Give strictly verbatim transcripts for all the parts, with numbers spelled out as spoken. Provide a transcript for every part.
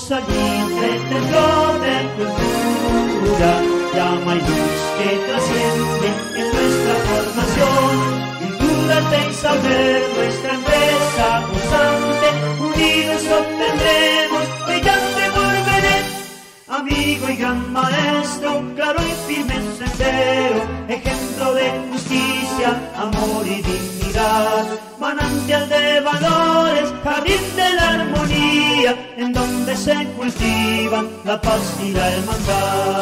Salitre, templo de cultura, llama y luz que trasciende en nuestra formación. Virtud y saber, nuestra empresa constante, unidos obtendremos brillante porvenir. Amigo y gran maestro, claro y firme sendero, ejemplo de justicia, amor y dignidad, manantial de valores, jardín de la armonía, en donde se cultivan la paz y la hermandad.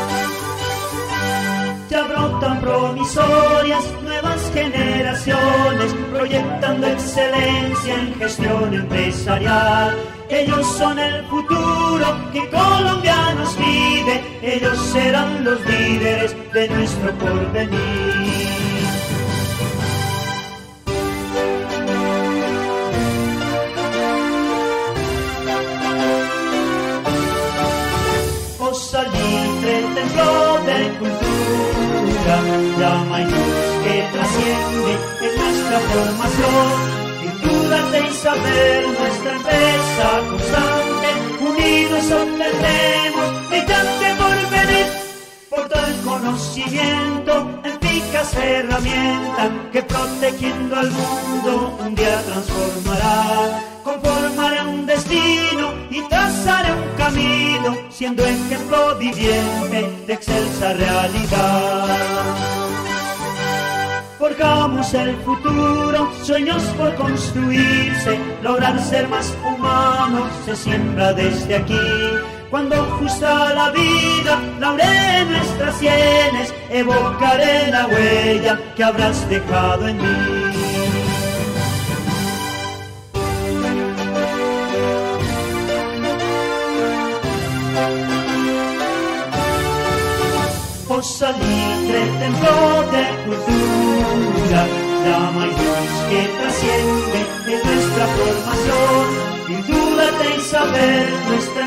Ya brotan promisorias nuevas generaciones, proyectando excelencia en gestión empresarial. Ellos son el futuro que Colombia nos pide, ellos serán los líderes de nuestro porvenir. Oh Salitre, templo de cultura, llama y luz que trasciende en nuestra formación. Virtud, arte y saber, nuestra empresa constante, unidos obtendremos brillante porvenir. Por todo el conocimiento, eficaz herramienta que protegiendo al mundo un día transformará, conformará un destino y trazará un camino, siendo ejemplo viviente de excelsa realidad. Forjamos el futuro, sueños por construirse, lograr ser más humanos se siembra desde aquí. Cuando justa la vida, lauré nuestras sienes, evocaré la huella que habrás dejado en mí. Oh Salitre, templo de cultura, llama y luz que trasciende en nuestra formación. Virtud, arte y saber, nuestra